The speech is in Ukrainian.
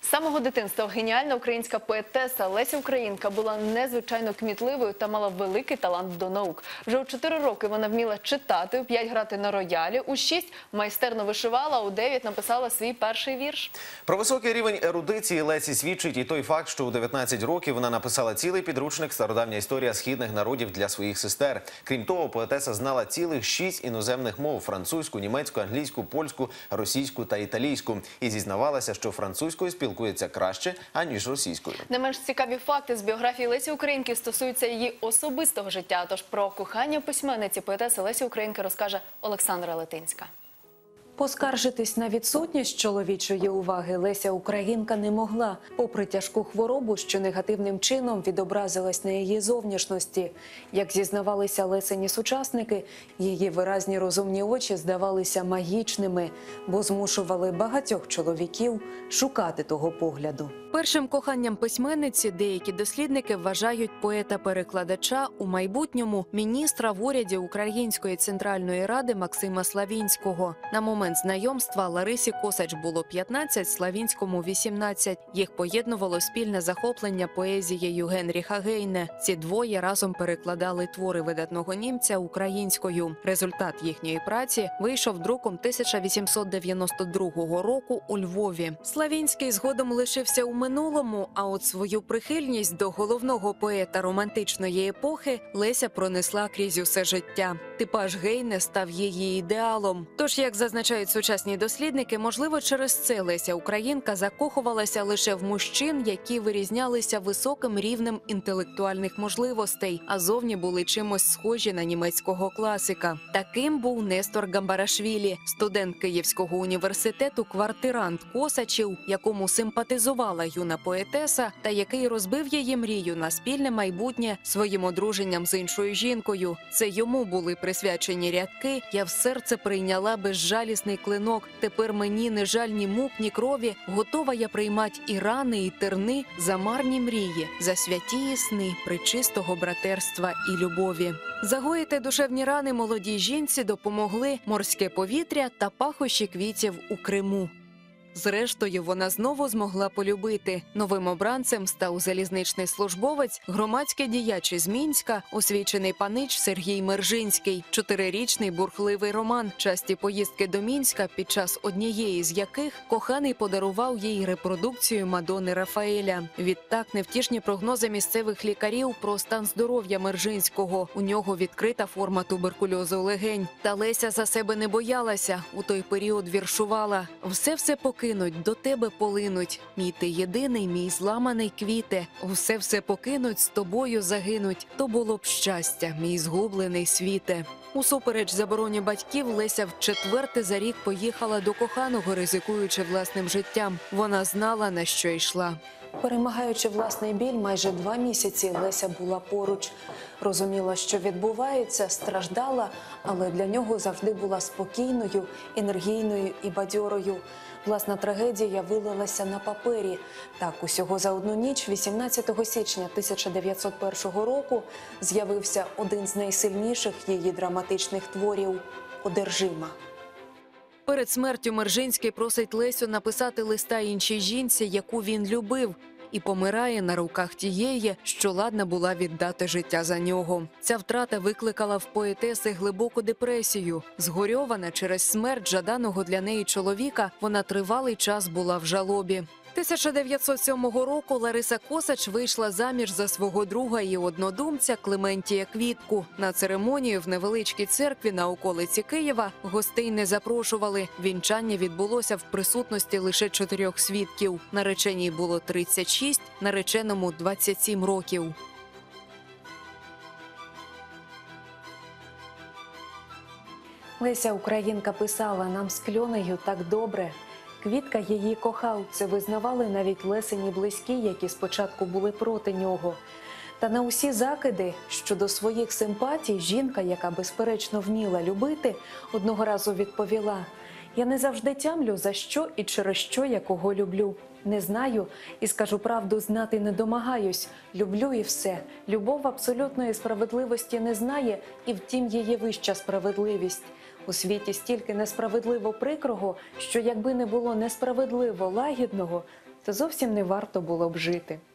самого дитинства геніальна українська поетеса Леся Українка була незвичайно кмітливою та мала великий талант до наук. Вже у 4 роки вона вміла читати, у 5 грати на роялі, у 6 майстерно вишивала, а у 9 написала свій перший вірш. Про високий рівень ерудиції Лесі свідчить і той факт, що у 19 років вона написала цілий підручник «Стародавня історія східних народів» для своїх сестер. Крім того, поетеса знала цілих 6 іноземних мов – французьку, німецьку, англійську, польську, російську та італійську. І зізнавалася, що французькою спілкується краще, аніж російською. Не менш цікаві факти з біографії Лесі Українки стосуються її особистого життя. Тож про кохання письменниці поетеси Лесі Українки розкаже Олександра Летинська. Поскаржитись на відсутність чоловічої уваги Леся Українка не могла, попри тяжку хворобу, що негативним чином відобразилась на її зовнішності. Як зізнавалися Лесині сучасники, її виразні розумні очі здавалися магічними, бо змушували багатьох чоловіків шукати того погляду. Першим коханням письменниці деякі дослідники вважають поета-перекладача, у майбутньому міністра в уряді Української Центральної Ради Максима Славінського. На момент знайомства Ларисі Косач було 15, Славінському – 18. Їх поєднувало спільне захоплення поезією Генріха Гейне. Ці двоє разом перекладали твори видатного німця українською. Результат їхньої праці вийшов друком 1892 року у Львові. Славінський згодом лишився у минулому, а от свою прихильність до головного поета романтичної епохи Леся пронесла крізь усе життя. Типаж Гейне став її ідеалом. Тож, як зазначають сучасні дослідники, можливо, через це Леся Українка закохувалася лише в мужчин, які вирізнялися високим рівнем інтелектуальних можливостей, а зовні були чимось схожі на німецького класика. Таким був Нестор Гамбарашвілі, студент Київського університету, квартирант Косачів, якому симпатизувала юна поетеса та який розбив її мрію на спільне майбутнє своїм одруженням з іншою жінкою. Це йому були присвячені рядки «Я в серце прийняла безжалісний клинок, тепер мені не жаль ні мук, ні крові, готова я приймать і рани, і терни, за марні мрії, за святі сни, пречистого братерства і любові». Загоїти душевні рани молодій жінці допомогли морське повітря та пахощі квітів у Криму. Зрештою, вона знову змогла полюбити. Новим обранцем став залізничний службовець, громадський діяч із Мінська, освічений панич Сергій Мержинський. 4-річний бурхливий роман, часті поїздки до Мінська, під час однієї з яких коханий подарував їй репродукцію Мадони Рафаеля. Відтак, невтішні прогнози місцевих лікарів про стан здоров'я Мержинського. У нього відкрита форма туберкульозу легень. Та Леся за себе не боялася. У той період віршувала: «Все покинуть, до тебе полинуть. Мій ти єдиний, мій зламаний квіте. Все покинуть, з тобою загинуть. То було б щастя, мій згублений світе». Усупереч забороні батьків, Леся вчетверте за рік поїхала до коханого, ризикуючи власним життям. Вона знала, на що йшла. Перемагаючи власний біль, майже 2 місяці Леся була поруч. Розуміла, що відбувається, страждала, але для нього завжди була спокійною, енергійною і бадьорою. Власна трагедія вилилася на папері. Так, усього за одну ніч, 18 січня 1901 року, з'явився один з найсильніших її драматичних творів – «Одержима». Перед смертю Мержинський просить Лесю написати листа іншій жінці, яку він любив, і помирає на руках тієї, що ладна була віддати життя за нього. Ця втрата викликала в поетеси глибоку депресію. Згорьована через смерть жаданого для неї чоловіка, вона тривалий час була в жалобі. 1907 року Лариса Косач вийшла заміж за свого друга і однодумця Клементія Квітку. На церемонію в невеличкій церкві на околиці Києва гостей не запрошували. Вінчання відбулося в присутності лише 4 свідків. Нареченій було 36, нареченому 27 років. Леся Українка писала: «Нам з Кльонею так добре». Квітка її кохав, це визнавали навіть Лесині близькі, які спочатку були проти нього. Та на усі закиди щодо своїх симпатій жінка, яка безперечно вміла любити, одного разу відповіла: «Я не завжди тямлю, за що і через що я кого люблю. Не знаю і, скажу правду, знати не домагаюсь. Люблю і все. Любов абсолютної справедливості не знає, і втім її вища справедливість. У світі стільки несправедливо прикрого, що якби не було несправедливо лагідного, то зовсім не варто було б жити.